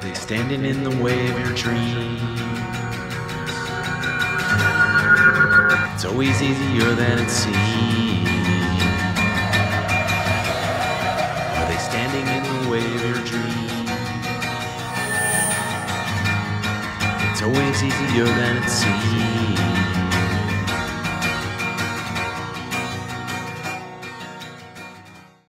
they standing in the way of your dream? It's always easier than it seems. Are they standing in the way of your dream? It's always easier than it seems.